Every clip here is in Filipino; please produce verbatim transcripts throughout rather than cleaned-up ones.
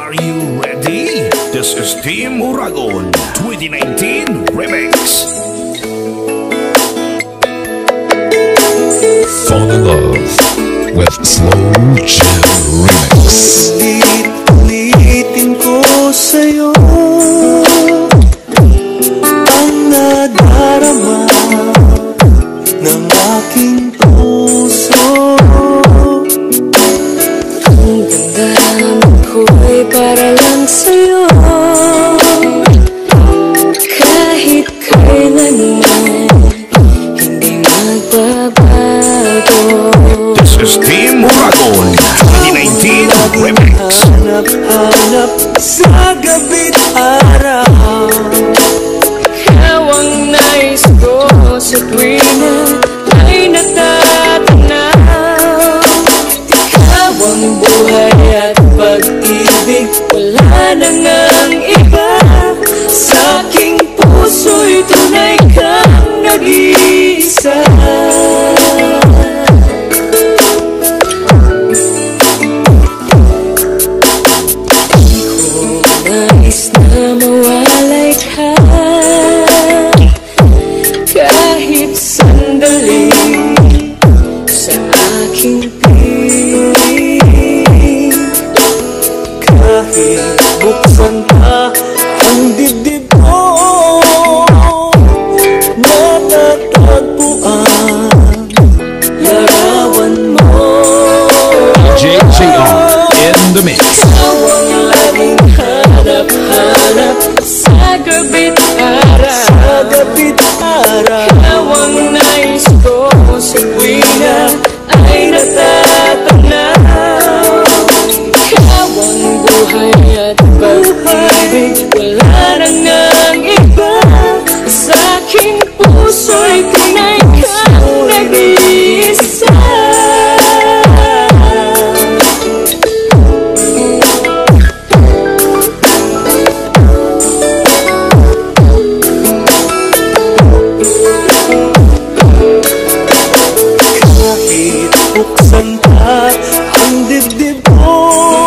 Are you ready? This is Team Uragon twenty nineteen Remix. Fall in love with Slowjam Remix. Ulit-ulitin ko sa'yo ang nadarama ng aking puso. Ang damdamin ko'y para lang sa'yo, kahit kailanman hindi magbabago. This is Team Uragon twenty nineteen Remix. Hanap-hanap sa gabi't araw, Ikaw ang nais ko sa tuwina ay natatanaw. Ikaw ang buhay at pag-ibig, wala na ngang iba. Sa aking puso'y tunay kang nag-iisa. Nais na mawalay ka kahit sandali sa aking piling. kahit buksan pa ang dibdib ko, matatagpuan larawan mo. J J R in the mix. Ikaw ang laging hanap-hanap sa gabi't araw, Sa gabi't araw, Ikaw ang nais ko sa tuwina ay natatanaw. Ikaw ang buhay at pag-ibig, wala na ngang iba. Sa aking puso'y tunay kang nag-iisa. kahit buksan pa ang dibdib ko,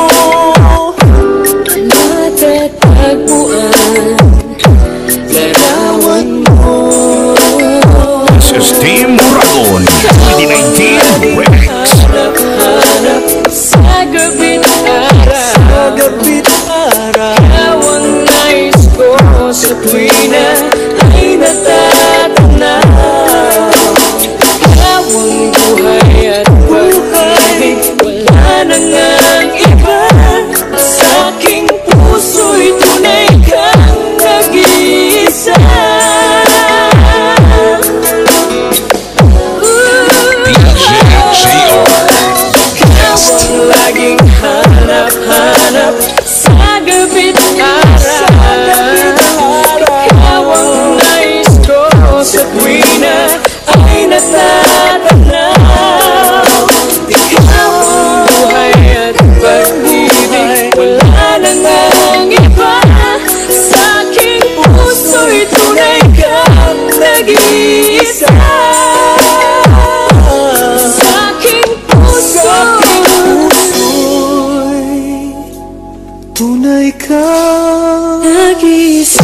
Matatagpuan larawan mo. This is Team Uragon twenty nineteen Remix. Hanap-hanap sa gabi't araw, sa gabi't araw, Ikaw ang nais ko sa tuwina ay natatanaw. Ikaw ang buhay at pag-ibig, wala na ngang iba. Sa aking puso'y tunay kang nag-iisa. D J J R, Ikaw ang laging hanap-hanap sa gabi't araw, Ikaw ang nais ko sa tuwina ay natatanaw. Ikaw ang buhay at pag-ibig, wala na ngang iba. Sa aking puso'y tunay kang nag-iisa. Sa aking puso, puso'y tunay ka, nag-iisa.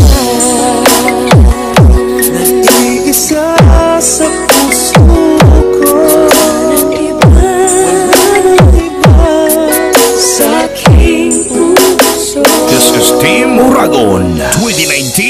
nag-iisa sa puso ko. Walang iba, sa aking puso. This is Team Uragon twenty nineteen